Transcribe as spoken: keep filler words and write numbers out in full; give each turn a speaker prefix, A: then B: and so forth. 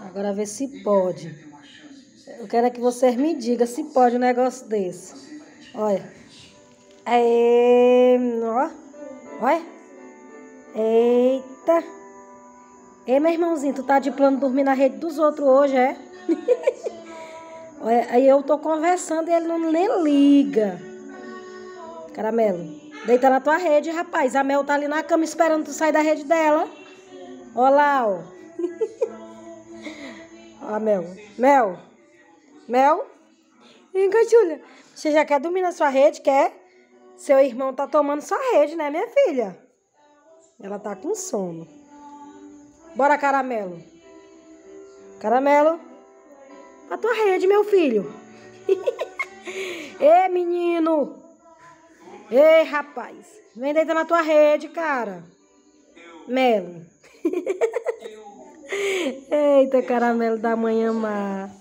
A: Agora vê se pode. Eu quero é que vocês me digam se pode um negócio desse. Olha. Aê, ó. Olha. Eita. Ei, meu irmãozinho, tu tá de plano de dormir na rede dos outros hoje, é? Olha, aí eu tô conversando e ele não nem liga. Caramelo, deita na tua rede, rapaz. A Mel tá ali na cama esperando tu sair da rede dela. Olha lá, ó. Ó a Mel. Mel. Mel. Vem cá, Júlia. Você já quer dormir na sua rede, quer? Seu irmão tá tomando sua rede, né, minha filha? Ela tá com sono. Bora, Caramelo. Caramelo. A tua rede, meu filho. Ei, menino. Ei, rapaz. Vem deitar na tua rede, cara. Melo. Eita, Caramelo da mãe amar.